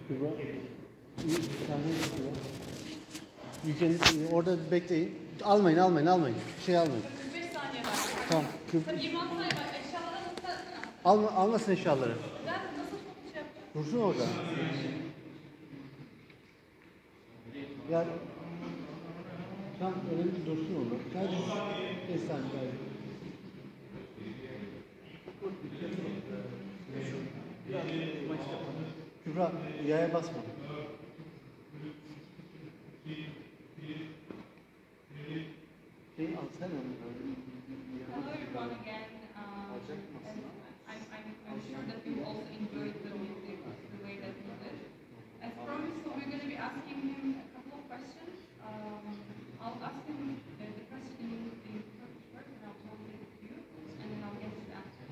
Kübra, sahneye gidiyor. Yücel'in orada bekleyin. Almayın. Şey almayın. 45 saniye var. Tamam. Tabii 26 saniye var. Eşyaları nasıl? Almasın eşyaları. Ben nasıl şey yapacağım? Dursun orada. Ya tam önemli dursun orada. Sadece 5 saniye geldi. Kübra yaya basma. Şey alsana. Hello everyone again. I'm sure that you also enjoyed the music the way that he did. As promised, so we're going to be asking him a couple of questions. I'll ask him the question in Turkish first, and I'll translate it to you, and then I'll get his answer.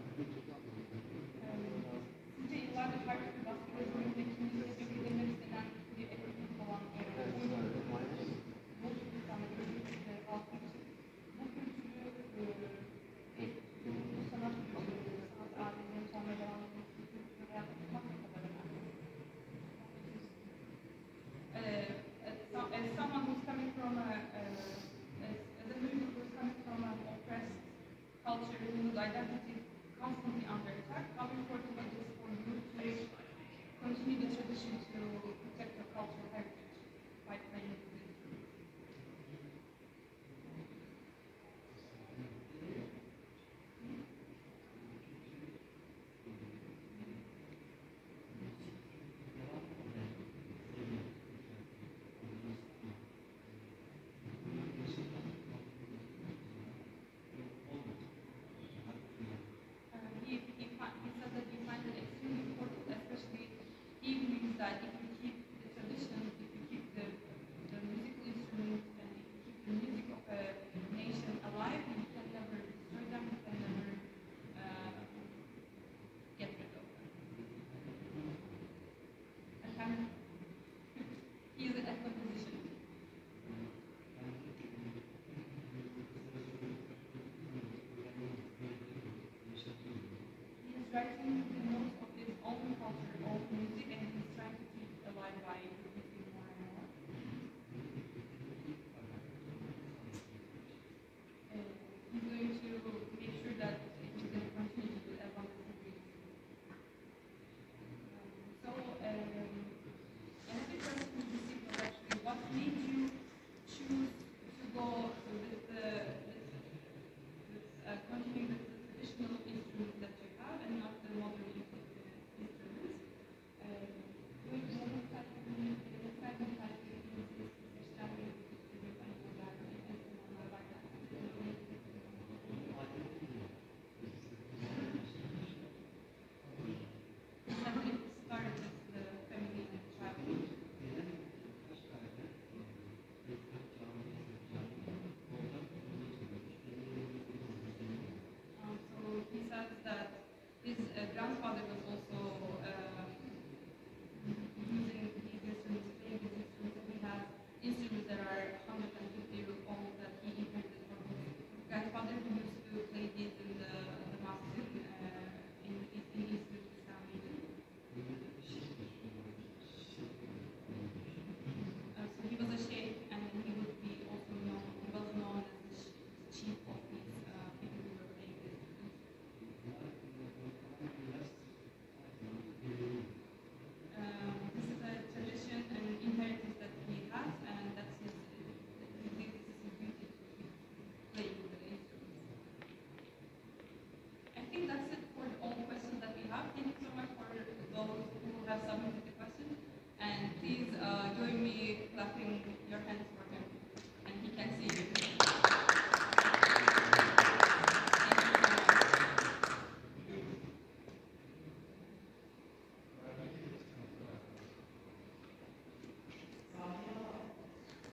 Sizce yıllardır farklı bir baskı gözümünde kimlikle belirlemek istenen bir ekibin olan bu insanla görüşmekte halkın için bu kültürü bu sanat kültürü, sanat aleminin sonra devam etmesi kültürü hayatta tutmak ne kadar önemli? As someone who's coming from as a Uyghur who's coming from an oppressed culture whose identity is constantly under attack, how important it is for you to continue the tradition to protect your cultural heritage by playing the instrument? He said that you find it extremely important, especially he believes that if you keep the tradition, if you keep the musical instruments, and if you keep the music of a nation alive, you can never destroy them, you can never get rid of them. And kind of, he is an ethnophysician. He's writing the notes of his own culture, own music, and he's trying to keep it alive by producing more and more. He's going to make sure that he's going to continue to do as long as he breathes. Another question we received was actually, what made you choose to go with continue with the traditional instruments that you have and not the modern instruments? Started with the family and childhood. So he says that his grandfather was also using these instruments, playing these instruments, and he has instruments that are 150 years old that he inherited from his grandfather, who used to play these in the mosques in East Uzbekistan region. So he was a sheikh, and he would be also known, he was known as the chief of these people who were playing this instrument. This is a tradition and an inheritance that he has, and that's his duty to keep playing the instruments. I think that's it for all the questions that we have. Thank you so much for those who have submitted the questions, and please join me clapping your hands